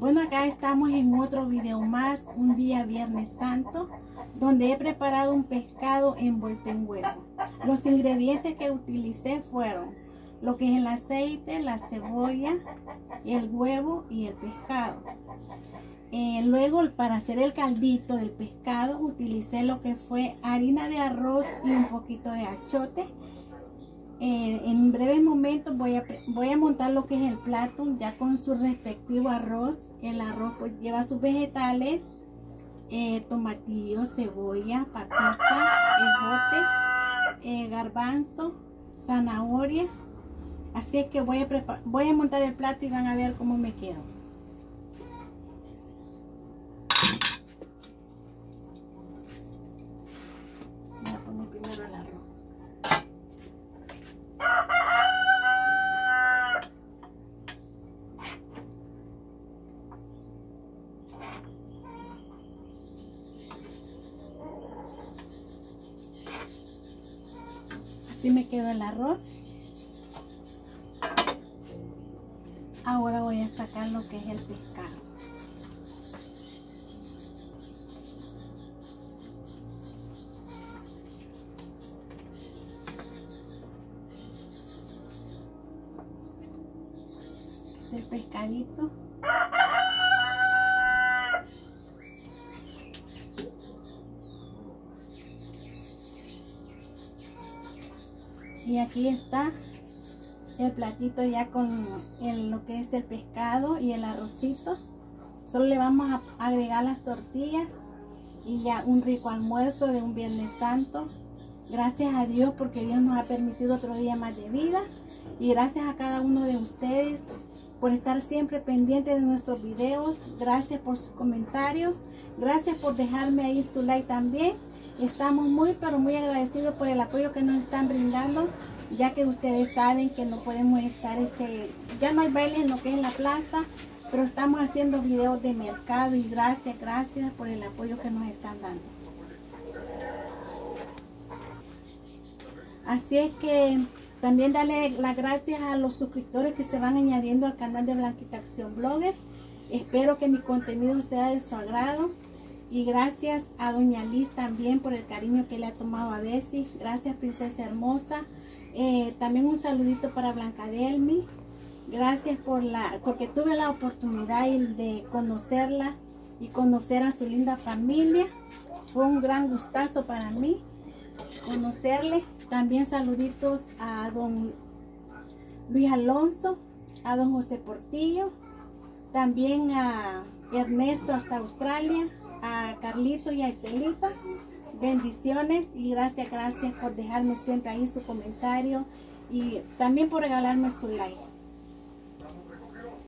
Bueno, acá estamos en otro video más, un día Viernes Santo, donde he preparado un pescado envuelto en huevo. Los ingredientes que utilicé fueron lo que es el aceite, la cebolla, el huevo y el pescado. Luego, para hacer el caldito del pescado, utilicé lo que fue harina de arroz y un poquito de achote. En breves momentos voy a montar lo que es el plato ya con su respectivo arroz. El arroz pues lleva sus vegetales, tomatillo, cebolla, papita, ejote, garbanzo, zanahoria. Así es que voy a montar el plato y van a ver cómo me quedo. Voy a poner primero el arroz. Así me quedó el arroz. Ahora voy a sacar lo que es el pescado. El pescadito. Y aquí está el platito ya con lo que es el pescado y el arrocito. Solo le vamos a agregar las tortillas y ya un rico almuerzo de un Viernes Santo. Gracias a Dios porque Dios nos ha permitido otro día más de vida. Y gracias a cada uno de ustedes por estar siempre pendientes de nuestros videos. Gracias por sus comentarios. Gracias por dejarme ahí su like también. Estamos muy pero muy agradecidos por el apoyo que nos están brindando, ya que ustedes saben que no podemos estar, ya no hay baile en lo que es la plaza, pero estamos haciendo videos de mercado y gracias por el apoyo que nos están dando. Así es que también darle las gracias a los suscriptores que se van añadiendo al canal de Blanquita Acción Blogger. Espero que mi contenido sea de su agrado. Y gracias a Doña Liz también por el cariño que le ha tomado a Bessie. Gracias, princesa hermosa. También un saludito para Blanca Delmi. Gracias porque tuve la oportunidad de conocerla y conocer a su linda familia. Fue un gran gustazo para mí conocerle. También saluditos a don Luis Alonso, a don José Portillo, también a Ernesto hasta Australia, a Carlito y a Estelita. Bendiciones y gracias por dejarme siempre ahí su comentario y también por regalarme su like.